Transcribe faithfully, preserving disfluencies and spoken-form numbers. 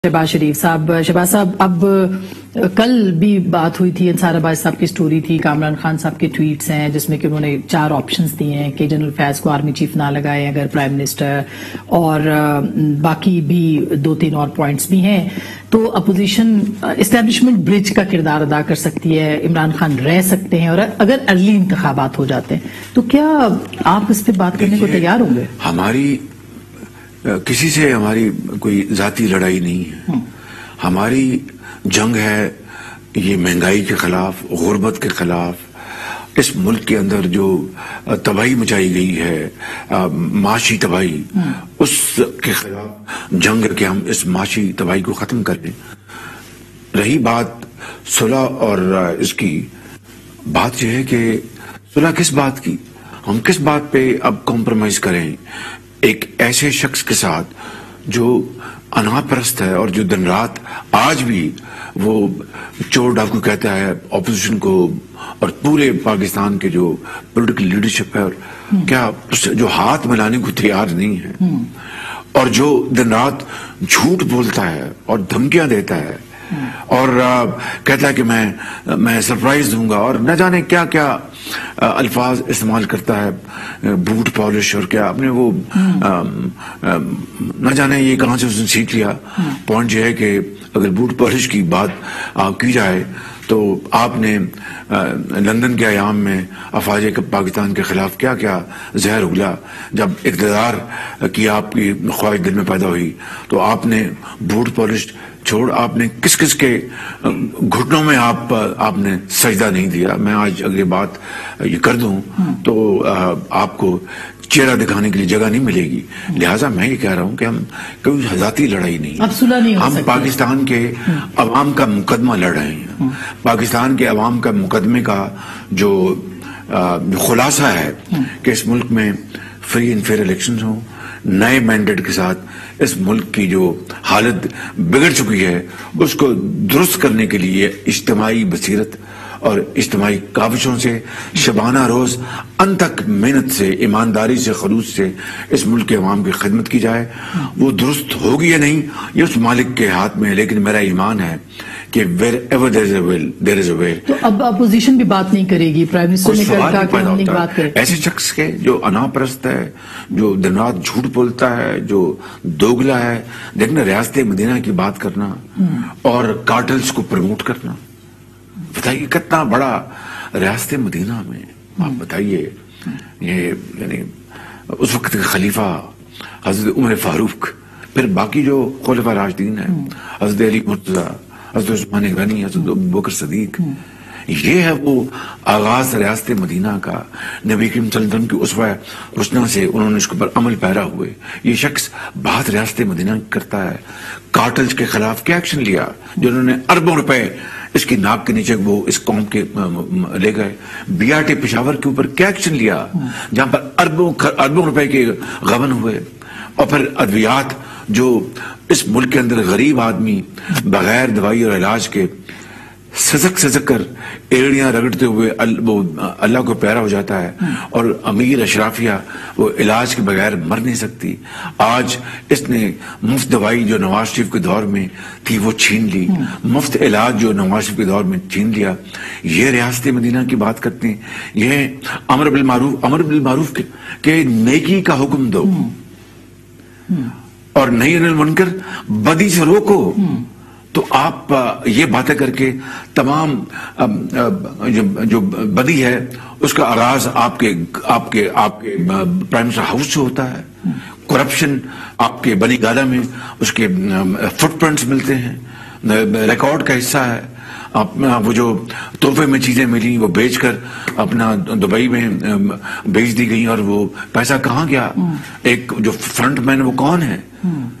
شہباز شریف صاحب شہباز صاحب اب کل بھی بات ہوئی تھی، انصار عباس صاحب کی سٹوری تھی، کامران خان صاحب کے ٹویٹس ہیں جس میں کہ انہوں نے چار آپشنز دیے ہیں کہ جنرل فیض کو آرمی چیف نہ لگائے اگر پرائم منسٹر، اور باقی بھی دو تین اور پوائنٹس بھی ہیں. تو اپوزیشن اسٹیبلشمنٹ برج کا کردار ادا کر سکتی ہے، عمران خان رہ سکتے ہیں، اور اگر ارلی انتخابات ہو جاتے ہیں تو کیا آپ اس پہ بات کرنے کو تیار ہوں گے؟ ہماری کسی سے ہماری کوئی ذاتی لڑائی نہیں ہے، ہماری جنگ ہے یہ مہنگائی کے خلاف، غربت کے خلاف، اس ملک کے اندر جو تباہی مچائی گئی ہے، معاشی تباہی، اس کے خلاف جنگ ہے کہ ہم اس معاشی تباہی کو ختم کر دیں. رہی بات صلح اور اس کی، بات یہ ہے کہ صلح کس بات کی، ہم کس بات پہ اب کمپرومائز کریں ایک ایسے شخص کے ساتھ جو انا پرست ہے اور جو دن رات آج بھی وہ چور ڈاکو کہتا ہے اپوزیشن کو اور پورے پاکستان کے جو پولیٹیکل لیڈرشپ ہے، اور کیا جو ہاتھ ملانے کو تیار نہیں ہے، اور جو دن رات جھوٹ بولتا ہے اور دھمکیاں دیتا ہے اور کہتا ہے کہ میں میں سرپرائز دوں گا، اور نہ جانے کیا کیا الفاظ استعمال کرتا ہے، بوٹ پالش اور کیا اپنے وہ نہ جانے یہ کہاں سے اس نے سیکھ لیا. پوائنٹ یہ ہے کہ اگر بوٹ پالش کی بات کی جائے تو آپ نے لندن کے ایام میں افواج پاکستان کے خلاف کیا کیا زہر اگلا. جب اقتدار کی آپ کی خواہش دل میں پیدا ہوئی تو آپ نے بوٹ پالش چھوڑ، آپ نے کس کس کے گھٹنوں میں آپ آپ نے سجدہ نہیں دیا. میں آج اگر یہ بات یہ کر دوں تو آپ کو چہرہ دکھانے کے لیے جگہ نہیں ملے گی. لہٰذا میں یہ کہہ رہا ہوں کہ ہم کوئی ذاتی لڑائی نہیں، ہم پاکستان کے عوام کا مقدمہ لڑ رہے ہیں. پاکستان کے عوام کا مقدمے کا جو خلاصہ ہے کہ اس ملک میں فری اینڈ فیئر الیکشنز ہوں، نئے مینڈیٹ کے ساتھ اس ملک کی جو حالت بگڑ چکی ہے اس کو درست کرنے کے لیے اجتماعی بصیرت اور اجتماعی کاوشوں سے شبانہ روز انتھک محنت سے، ایمانداری سے، خلوص سے اس ملک کے عوام کی خدمت کی جائے. وہ درست ہوگی یا نہیں یہ اس مالک کے ہاتھ میں ہے، لیکن میرا ایمان ہے کہ wherever there is a will there is a way. تو اب اپوزیشن بھی بات نہیں کرے گی، پرائم منسٹر نے کہا کہ ہم نہیں بات کریں. ایسے شخص کے جو انا پرست ہے، جو دن رات جھوٹ بولتا ہے، جو دوگلا ہے، دیکھنا ریاست مدینہ کی بات کرنا اور کارٹلز کو پروموٹ کرنا، بتائیے کتنا بڑا ریاست مدینہ میں آپ بتائیے. یہ یعنی اس وقت کے خلیفہ حضرت عمر فاروق، پھر باقی جو خلفاء راشدین ہیں، حضرت علی مرتضیٰ، حضرت عثمان غنی، حضرت ابوبکر صدیق، یہ ہے وہ آغاز ریاست مدینہ کا. نبی کریم صلی اللہ علیہ وسلم کی اسوہ حسنہ سے انہوں نے اس کے اوپر عمل پیرا ہوئے. یہ شخص بات ریاست مدینہ کرتا ہے. کارٹلز کے خلاف کیا ایکشن لیا، جنہوں نے اربوں روپے اس کی ناک کے نیچے وہ اس قوم کے لے گئے. بی آر ٹی پشاور کے اوپر کیا ایکشن لیا جہاں پر اربوں اربوں روپے کے غبن ہوئے. اور پھر ادویات جو اس ملک کے اندر غریب آدمی بغیر دوائی اور علاج کے سزک سزک کر ایڑیاں رگڑتے ہوئے وہ اللہ کو پیارا ہو جاتا ہے، اور امیر اشرافیہ وہ علاج کے بغیر مر نہیں سکتی. آج اس نے مفت دوائی جو نواز شریف کے دور میں تھی وہ چھین لی، مفت علاج جو نواز شریف کے دور میں چھین لیا. یہ ریاست مدینہ کی بات کرتے ہیں. یہ امر بالمعروف امر بالمعروف کہ نیکی کا حکم دو اور نہی عن المنکر، بدی سے روکو. تو آپ یہ باتیں کر کے تمام جو بدی ہے اس کا آغاز آپ کے آپ کے آپ کے پرائم منسٹر ہاؤس سے ہوتا ہے. کرپشن آپ کے بنی گالا میں اس کے فٹ پرنٹس ملتے ہیں، ریکارڈ کا حصہ ہے. وہ جو تحفے میں چیزیں ملی وہ بیچ کر اپنا دبئی میں بیچ دی گئی، اور وہ پیسہ کہاں گیا؟ ایک جو فرنٹ مین وہ کون ہے؟